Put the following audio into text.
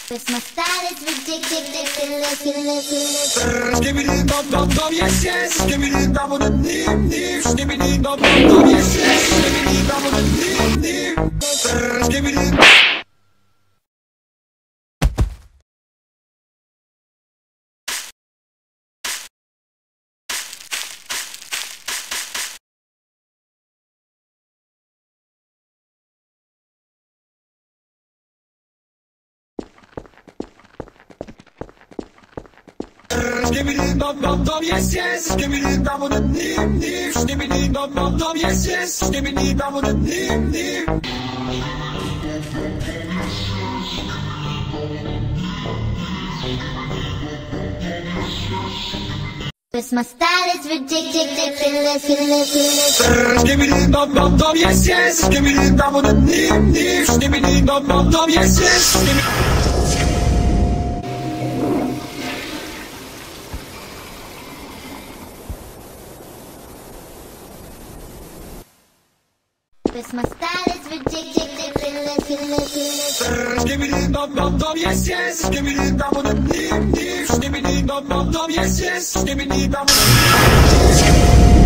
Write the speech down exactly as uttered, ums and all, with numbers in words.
Cause my style is ridiculous, ridiculous. Give me the dum dum dum, yes yes. Give me the dum dum dim dim. Give me the dum dum dum, yes yes. Give me the dum dum dim dim. Give me the. Give me the dum dum dum, yes yes. Give me the dum dum dim dim. Give me the dum dum dum, yes yes. Give me the dum dum dim dim. Cause my style is ridiculous, ridiculous. Give me the dum dum dum, yes yes. Give me the dum dum dim dim. Give me the dum dum dum, yes yes. Give me. Cause my style is ridiculous, ridiculous. Give me the dum dum dum, yes yes. Give me the dum dum dim dim. Give me the dum dum dum, yes yes. Give me the dum dum.